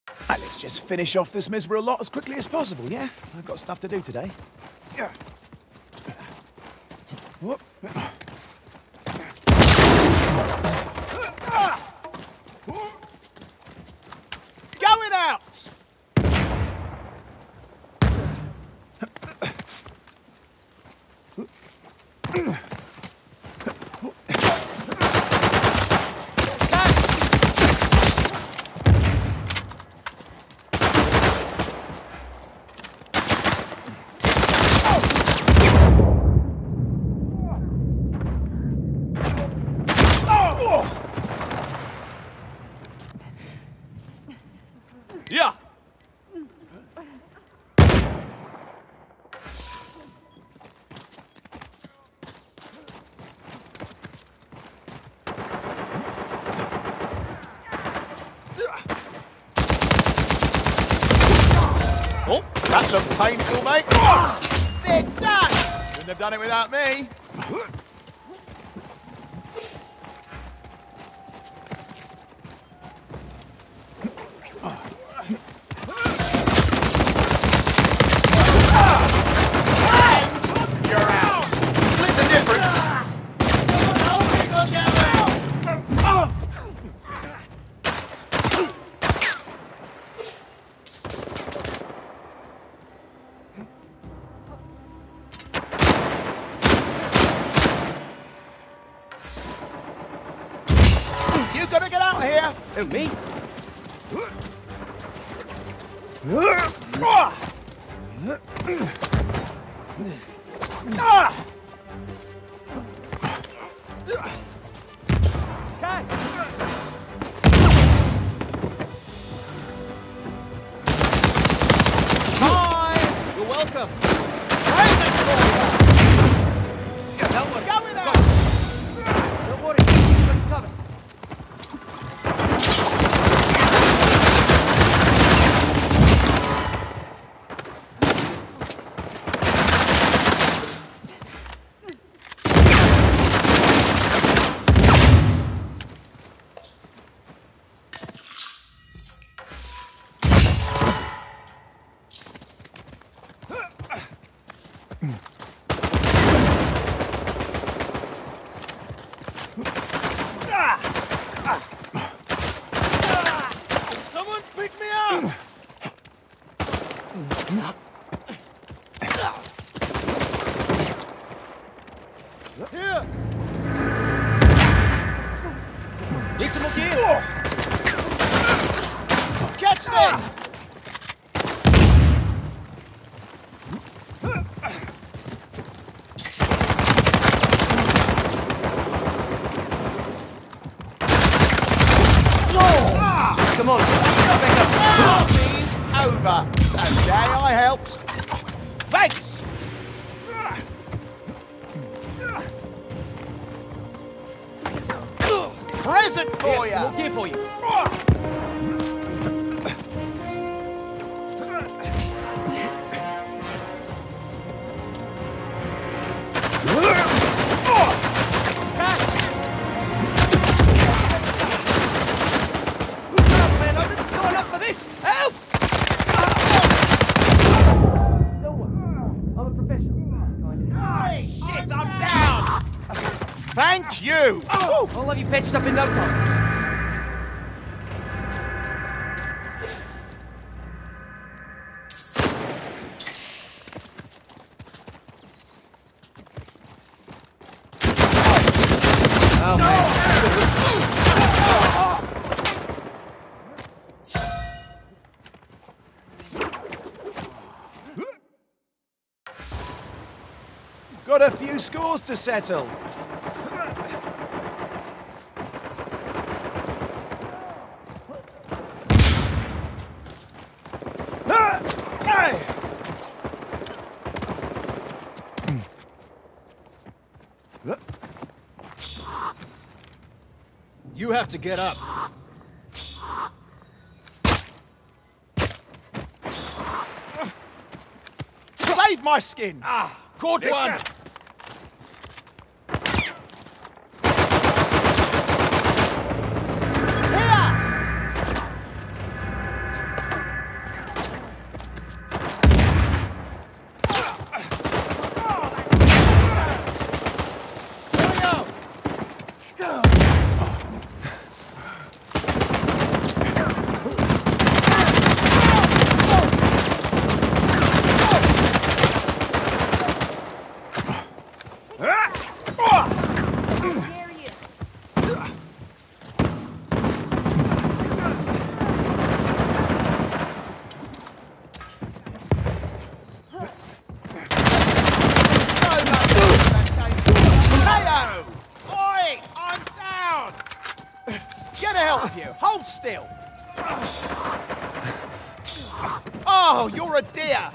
And let's just finish off this miserable lot as quickly as possible, yeah? I've got stuff to do today. Yeah. Whoop. Going out! Yeah. Oh, that looks painful, mate. They're done. Couldn't have done it without me. You gotta get out of here! Who, me? Hi! You're welcome. Don't worry. Go with Got that! it. Don't worry. Got you covered. Someone pick me up! Here! Need some more gear? Catch this! Come on. Back up. Party's over. So today I helped. Thanks! Present for Here, some more you! gear for you. Man, I didn't sign up for this. Help! Don't worry. I'm a professional. Hey, shit, I'm down! Thank you! I'll have you patched up in no time. Oh, man. Got a few scores to settle. Hey! You have to get up. Save my skin! Caught one! of you! Hold still! Oh, you're a dear!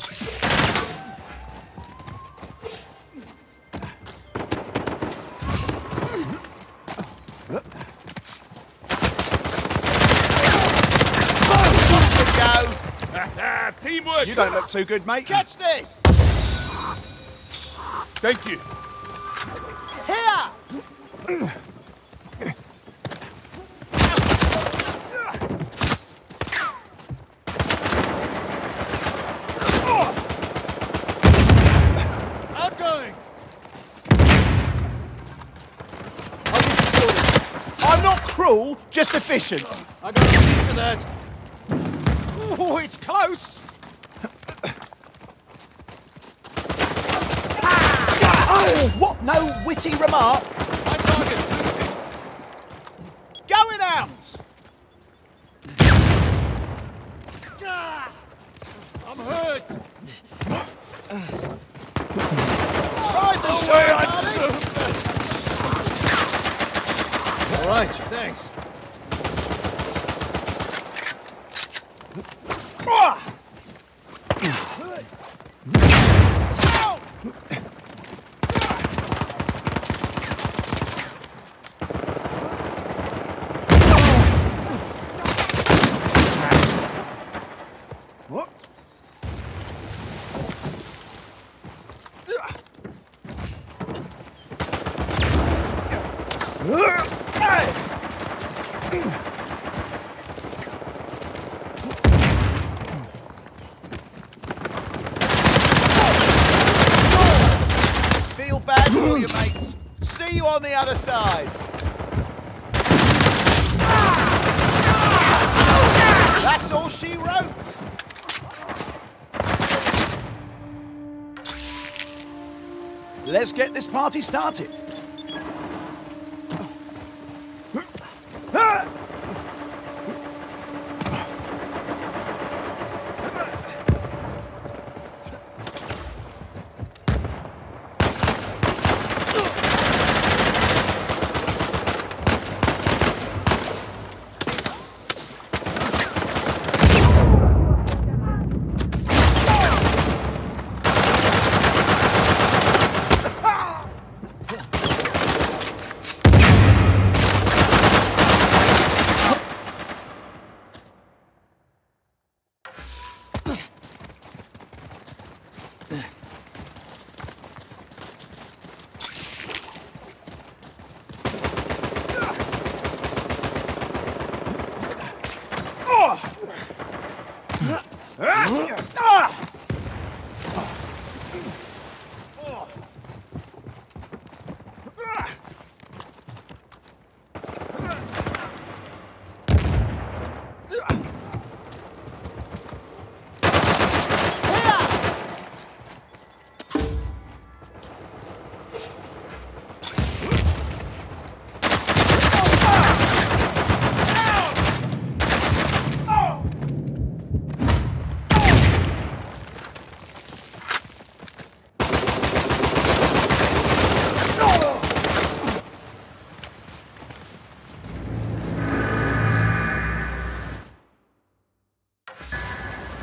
Teamwork! You don't look too good, mate. Catch this! Thank you. Here! Outgoing! I'm not cruel, just efficient. I got a piece for that. Oh, it's close! Oh, what? No witty remark? My target. Going out! I'm hurt. Rise and shine, darling! All right, thanks. Feel bad for you, mates. See you on the other side. That's all she wrote. Let's get this party started.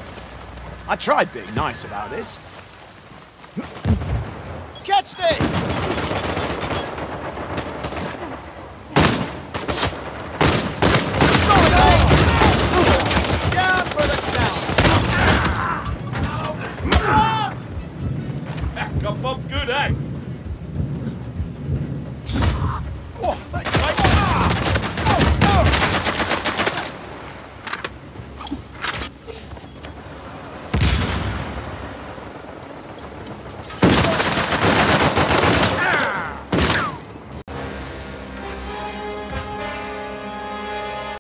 I tried being nice about this. Catch this!